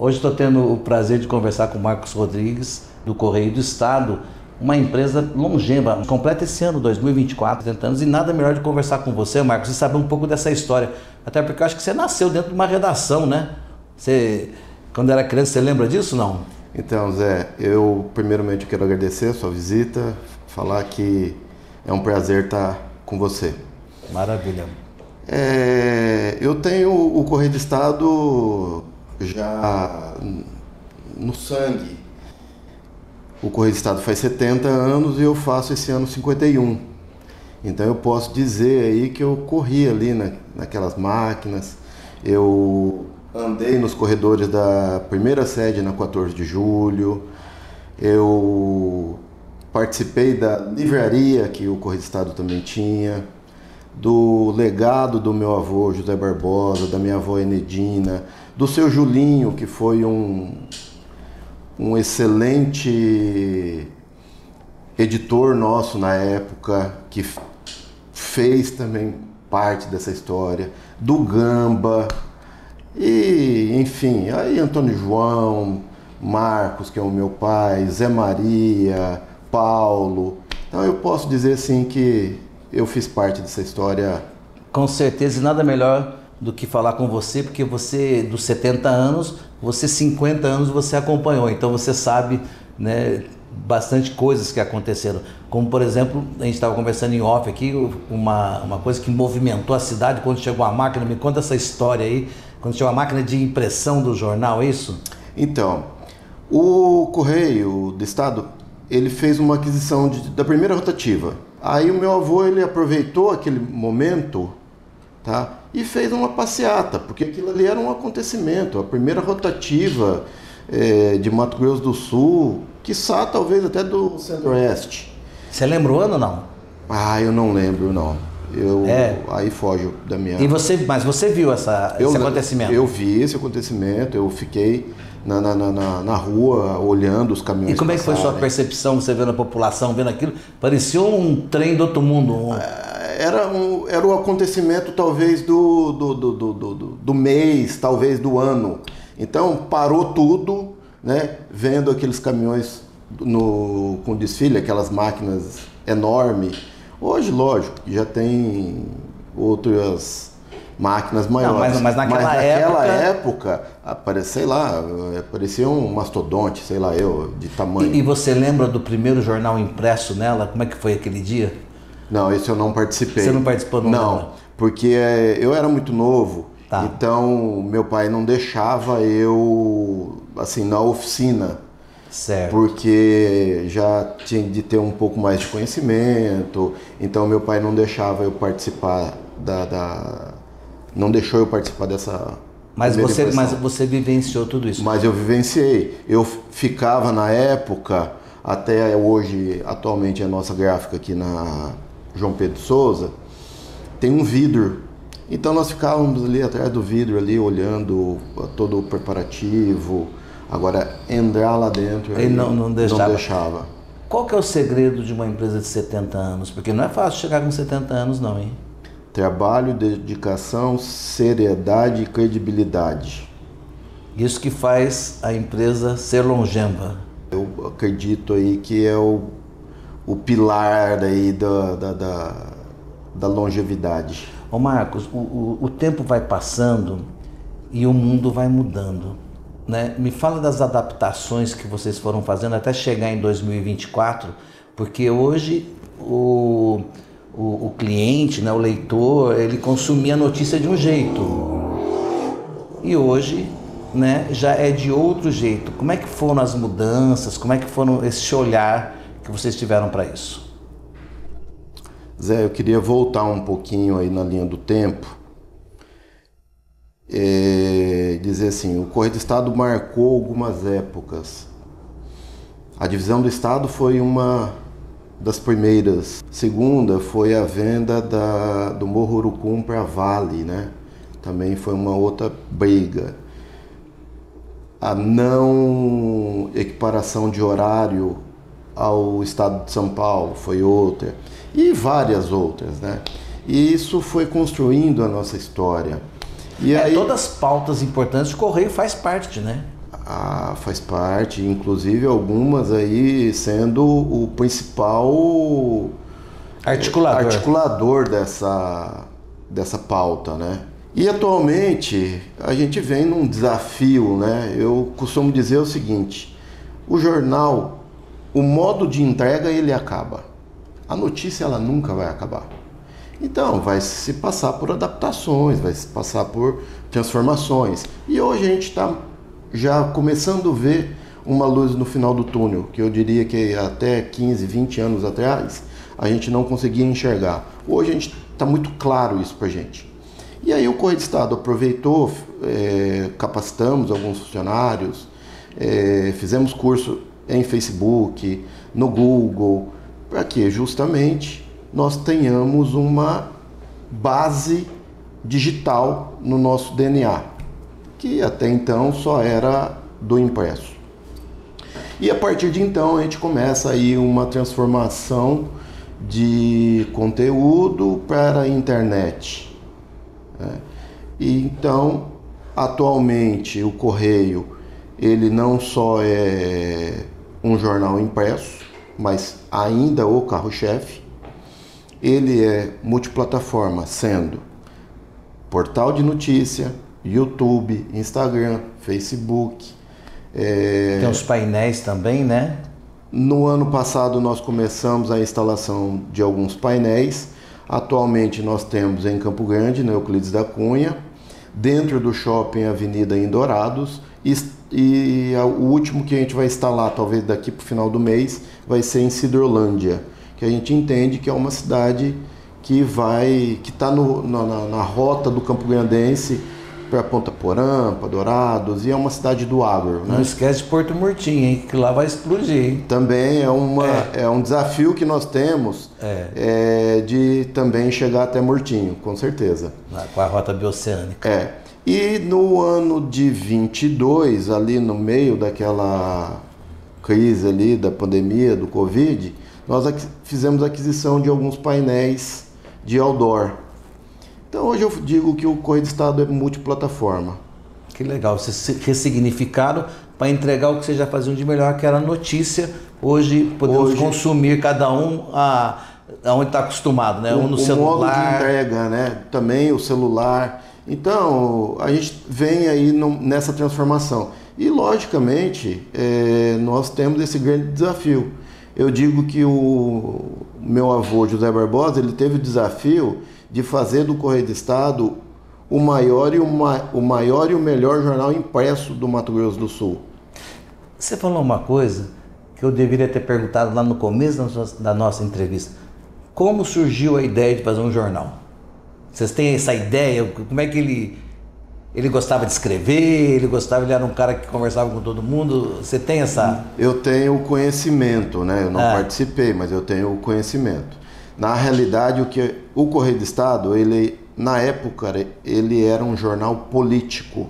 Hoje estou tendo o prazer de conversar com o Marcos Rodrigues, do Correio do Estado, uma empresa longeva, completa esse ano, 2024, 30 anos, e nada melhor de conversar com você, Marcos, e saber um pouco dessa história. Até porque eu acho que você nasceu dentro de uma redação, né? Você, quando era criança, você lembra disso, não? Então, Zé, eu primeiramente quero agradecer a sua visita, falar que é um prazer estar com você. Maravilha. Eu tenho o Correio do Estado já no sangue. O Correio do Estado faz 70 anos e eu faço esse ano 51. Então eu posso dizer aí que eu corri ali naquelas máquinas, eu andei nos corredores da primeira sede na 14 de julho, eu participei da livraria que o Correio do Estado também tinha, do legado do meu avô José Barbosa, da minha avó Enedina, do seu Julinho, que foi um excelente editor nosso na época, que fez também parte dessa história, do Gamba, e enfim, aí Antônio João, Marcos, que é o meu pai, Zé Maria, Paulo. Então eu posso dizer assim que eu fiz parte dessa história. Com certeza, e nada melhor do que falar com você, porque você, dos 70 anos, você 50 anos você acompanhou, então você sabe, né, bastante coisas que aconteceram. Como, por exemplo, a gente estava conversando em off aqui, uma coisa que movimentou a cidade quando chegou a máquina. Me conta essa história aí, quando chegou a máquina de impressão do jornal, é isso? Então, o Correio do Estado, ele fez uma aquisição da primeira rotativa. Aí o meu avô, ele aproveitou aquele momento, tá, e fez uma passeata, porque aquilo ali era um acontecimento, a primeira rotativa de Mato Grosso do Sul, quiçá talvez até do Centro-Oeste. Você lembra o ano ou não? Ah, eu não lembro, não. Aí foge da minha... Mas você viu esse acontecimento? Eu vi esse acontecimento, eu fiquei na rua olhando os caminhões. E como é que foi sua percepção, você vendo a população, vendo aquilo? Parecia um trem do outro mundo. Era o acontecimento talvez do mês, talvez do ano. Então parou tudo, né, vendo aqueles caminhões com desfile, aquelas máquinas enormes. Hoje, lógico, já tem outras máquinas maiores. Não, mas naquela época sei lá, parecia um mastodonte, sei lá eu, de tamanho. E você lembra do primeiro jornal impresso nela? Como é que foi aquele dia? Não, esse eu não participei. Você não participou? Não, porque eu era muito novo, tá. Então meu pai não deixava eu, assim, na oficina. Certo. Porque já tinha de ter um pouco mais de conhecimento, então meu pai não deixava eu participar não deixou eu participar dessa... Mas você vivenciou tudo isso? Mas eu vivenciei. Eu ficava na época, até hoje, atualmente a nossa gráfica aqui na João Pedro Souza, tem um vidro. Então nós ficávamos ali atrás do vidro, ali olhando todo o preparativo. Agora, entrar lá dentro, ele não deixava. Qual que é o segredo de uma empresa de 70 anos? Porque não é fácil chegar com 70 anos não, hein? Trabalho, dedicação, seriedade e credibilidade. Isso que faz a empresa ser longeva. Eu acredito aí que é o pilar aí da longevidade. Ô Marcos, o tempo vai passando e o mundo vai mudando, né? Me fala das adaptações que vocês foram fazendo até chegar em 2024, porque hoje o cliente, né, o leitor, ele consumia a notícia de um jeito e hoje, né, já é de outro jeito. Como é que foram as mudanças? Como é que foram esse olhar que vocês tiveram para isso? Zé, eu queria voltar um pouquinho aí na linha do tempo, dizer assim, o Correio do Estado marcou algumas épocas. A divisão do Estado foi uma das primeiras. Segunda foi a venda do Morro Urucum para a Vale, né? Também foi uma outra briga. A não equiparação de horário ao Estado de São Paulo foi outra. E várias outras, né? E isso foi construindo a nossa história. E aí, todas as pautas importantes, o Correio faz parte, né? Faz parte, inclusive algumas aí sendo o principal articulador dessa pauta, né? E atualmente a gente vem num desafio, né? Eu costumo dizer o seguinte: o jornal, o modo de entrega ele acaba, a notícia ela nunca vai acabar. Então vai se passar por adaptações, vai se passar por transformações. E hoje a gente está já começando a ver uma luz no final do túnel, que eu diria que até 15, 20 anos atrás a gente não conseguia enxergar. Hoje a gente está muito claro isso para a gente. E aí o Correio do Estado aproveitou, capacitamos alguns funcionários, fizemos curso em Facebook, no Google, para que justamente nós tenhamos uma base digital no nosso DNA, que até então só era do impresso. E a partir de então a gente começa aí uma transformação de conteúdo para a internet. E então, atualmente o Correio, ele não só é um jornal impresso, mas ainda o carro-chefe. Ele é multiplataforma, sendo portal de notícia, YouTube, Instagram, Facebook. Tem os painéis também, né? No ano passado nós começamos a instalação de alguns painéis. Atualmente nós temos em Campo Grande, na Euclides da Cunha, dentro do shopping Avenida em Dourados, e o último que a gente vai instalar, talvez daqui para o final do mês, vai ser em Sidrolândia, que a gente entende que é uma cidade que está na rota do Campo Grandense para Ponta Porã, para Dourados, e é uma cidade do agro. Né? Não esquece de Porto Murtinho, hein? Que lá vai explodir, hein? Também é um desafio que nós temos de também chegar até Murtinho, com certeza. Lá, com a rota bioceânica. E no ano de 22, ali no meio daquela crise ali da pandemia, do Covid, nós fizemos aquisição de alguns painéis de outdoor. Então hoje eu digo que o Correio do Estado é multiplataforma. Que legal, vocês ressignificaram para entregar o que vocês já faziam de melhor, que era a notícia. Hoje podemos consumir cada um aonde está acostumado, né? Um no celular. O modo de entrega, né? Também o celular. Então a gente vem aí nessa transformação. E logicamente nós temos esse grande desafio. Eu digo que o meu avô José Barbosa, ele teve o desafio de fazer do Correio do Estado o maior e o melhor jornal impresso do Mato Grosso do Sul. Você falou uma coisa que eu deveria ter perguntado lá no começo da nossa entrevista. Como surgiu a ideia de fazer um jornal? Vocês têm essa ideia? Como é que ele gostava de escrever? Ele era um cara que conversava com todo mundo? Você tem essa... Eu tenho o conhecimento, né? Eu não participei, mas eu tenho o conhecimento. Na realidade, o Correio do Estado, na época, ele era um jornal político.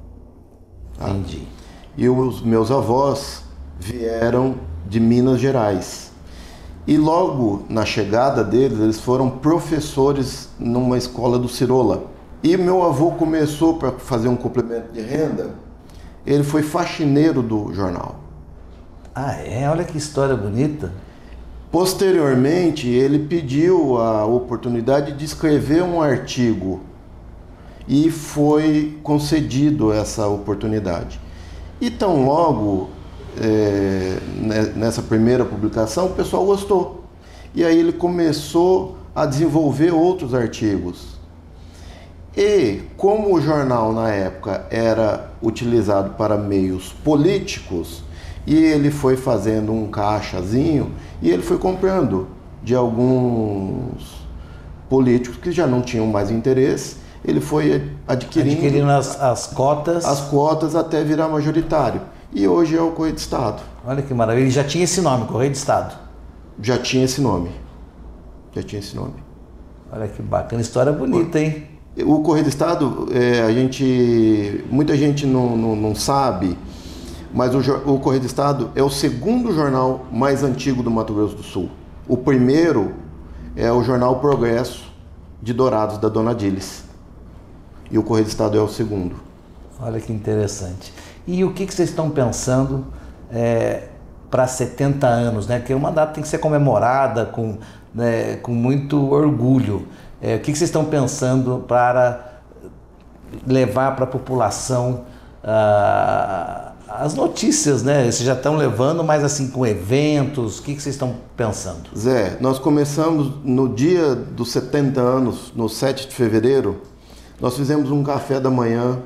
Tá? Entendi. E os meus avós vieram de Minas Gerais. E logo na chegada deles, eles foram professores numa escola do Cirola. E meu avô começou, para fazer um complemento de renda, ele foi faxineiro do jornal. Ah, é? Olha que história bonita. Posteriormente, ele pediu a oportunidade de escrever um artigo e foi concedido essa oportunidade. E tão logo, nessa primeira publicação, o pessoal gostou. E aí ele começou a desenvolver outros artigos. E como o jornal na época era utilizado para meios políticos, e ele foi fazendo um caixazinho e ele foi comprando de alguns políticos que já não tinham mais interesse. Ele foi adquirindo as cotas. As cotas até virar majoritário. E hoje é o Correio do Estado. Olha que maravilha. Ele já tinha esse nome, Correio do Estado? Já tinha esse nome. Olha que bacana. História bonita, hein? O Correio do Estado, muita gente não sabe, mas o Correio do Estado é o segundo jornal mais antigo do Mato Grosso do Sul. O primeiro é o jornal Progresso de Dourados, da Dona Dilis. E o Correio do Estado é o segundo. Olha que interessante. E o que vocês estão pensando para 70 anos, né? Que uma data tem que ser comemorada com muito orgulho. O que vocês estão pensando para levar para a população as notícias, né? Vocês já estão levando, mas assim, com eventos, o que vocês estão pensando? Zé, nós começamos no dia dos 70 anos, no 7 de fevereiro, nós fizemos um café da manhã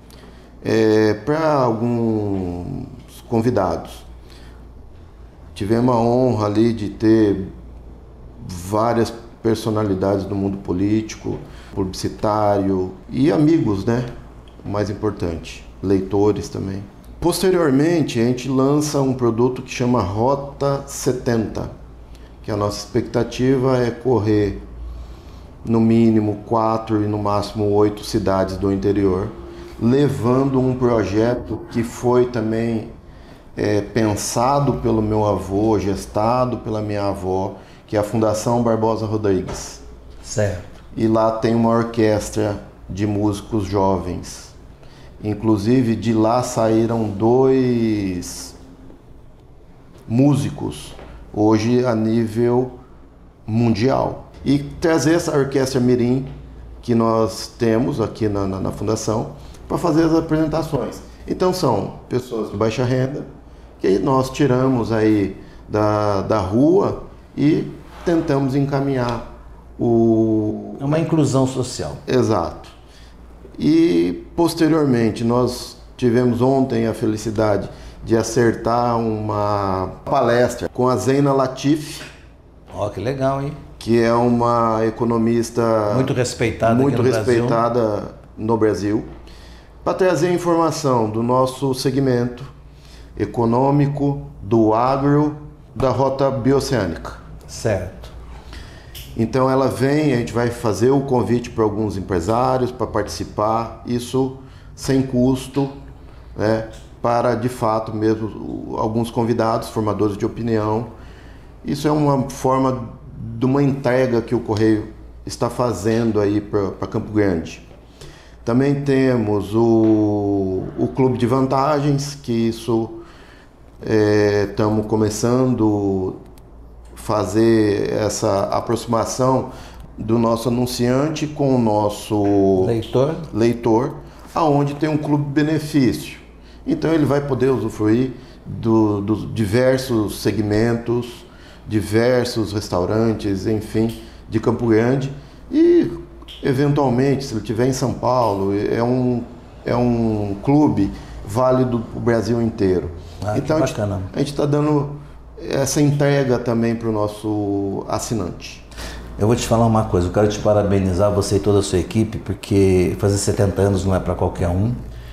para alguns convidados. Tivemos a honra ali de ter várias personalidades do mundo político, publicitário e amigos, né? O mais importante, leitores também. Posteriormente, a gente lança um produto que chama Rota 70, que a nossa expectativa é correr no mínimo 4 e no máximo 8 cidades do interior, levando um projeto que foi também pensado pelo meu avô, gestado pela minha avó, que é a Fundação Barbosa Rodrigues. Certo. E lá tem uma orquestra de músicos jovens. Inclusive, de lá saíram 2 músicos, hoje a nível mundial. E trazer essa orquestra mirim que nós temos aqui na Fundação para fazer as apresentações. Então são pessoas de baixa renda que nós tiramos aí da rua e tentamos encaminhar É uma inclusão social. Exato. E posteriormente nós tivemos ontem a felicidade de acertar uma palestra com a Zeina Latif. Ó, que legal, hein? Que é uma economista muito respeitada no Brasil, para trazer informação do nosso segmento econômico, do agro, da rota bioceânica. Certo. Então ela vem, a gente vai fazer o convite para alguns empresários para participar, isso sem custo, né, para de fato mesmo alguns convidados, formadores de opinião. Isso é uma forma de uma entrega que o Correio está fazendo aí para Campo Grande. Também temos o Clube de Vantagens, que isso estamos começando fazer essa aproximação do nosso anunciante com o nosso leitor, aonde tem um clube benefício. Então ele vai poder usufruir dos diversos segmentos, diversos restaurantes, enfim, de Campo Grande. E eventualmente, se ele estiver em São Paulo, é um clube válido para o Brasil inteiro. Então a gente está dando essa entrega também para o nosso assinante. Eu vou te falar uma coisa, eu quero te parabenizar, você e toda a sua equipe, porque fazer 70 anos não é para qualquer um.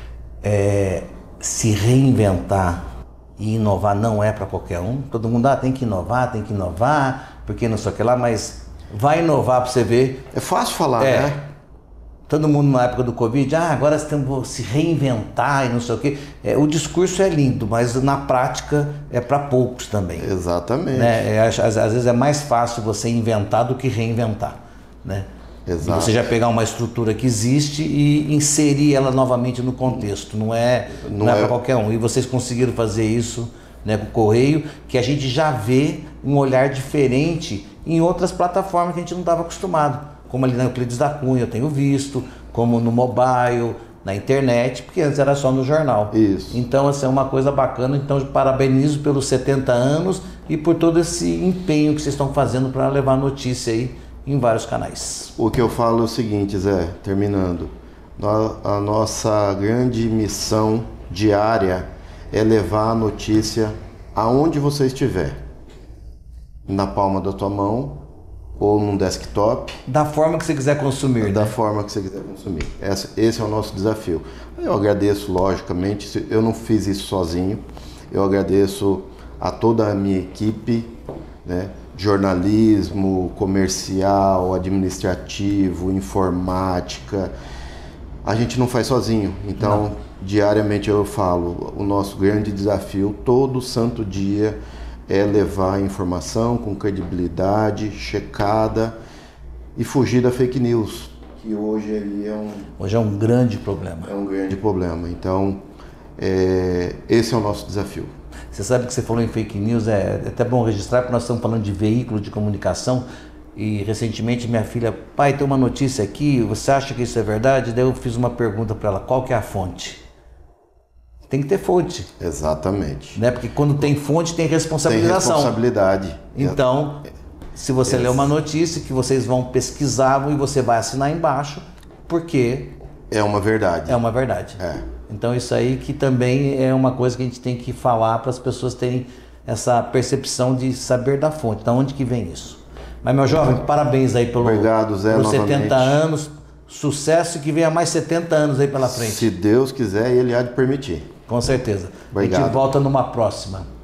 Se reinventar e inovar não é para qualquer um. Todo mundo tem que inovar, porque não sei o que lá, mas vai inovar para você ver. É fácil falar, né? Todo mundo na época do Covid, agora temos que se reinventar e não sei o quê. O discurso é lindo, mas na prática é para poucos também. Exatamente. Né? Às vezes é mais fácil você inventar do que reinventar, né? Exato. E você já pegar uma estrutura que existe e inserir ela novamente no contexto. Não é para qualquer um. E vocês conseguiram fazer isso, né, com o Correio, que a gente já vê um olhar diferente em outras plataformas que a gente não estava acostumado. Como ali na Euclides da Cunha eu tenho visto, como no mobile, na internet, porque antes era só no jornal. Isso. Então, é uma coisa bacana. Então, eu parabenizo pelos 70 anos e por todo esse empenho que vocês estão fazendo para levar notícia aí em vários canais. O que eu falo é o seguinte, Zé, terminando. A nossa grande missão diária é levar a notícia aonde você estiver. Na palma da tua mão, ou num desktop. Da forma que você quiser consumir. Da forma que você quiser consumir. Esse é o nosso desafio. Eu agradeço, logicamente, eu não fiz isso sozinho. Eu agradeço a toda a minha equipe, né? Jornalismo, comercial, administrativo, informática. A gente não faz sozinho. Então, diariamente eu falo, o nosso grande desafio, todo santo dia, é levar a informação com credibilidade, checada e fugir da fake news, que hoje é um grande problema. É um grande problema. Então, Esse é o nosso desafio. Você sabe que você falou em fake news, é até bom registrar, porque nós estamos falando de veículo de comunicação e recentemente minha filha, pai, tem uma notícia aqui, você acha que isso é verdade? Daí eu fiz uma pergunta para ela, qual que é a fonte? Tem que ter fonte. Exatamente. Né? Porque quando tem fonte tem responsabilização. Tem responsabilidade. Então, se você ler uma notícia que vocês vão pesquisar e você vai assinar embaixo, porque... É uma verdade. É uma verdade. Então isso aí que também é uma coisa que a gente tem que falar para as pessoas terem essa percepção de saber da fonte, de onde que vem isso. Mas meu jovem, parabéns aí Obrigado, Zé, pelos 70 novamente. anos, sucesso e que venha mais 70 anos aí pela frente. Se Deus quiser, Ele há de permitir. Com certeza. Obrigado. A gente volta numa próxima.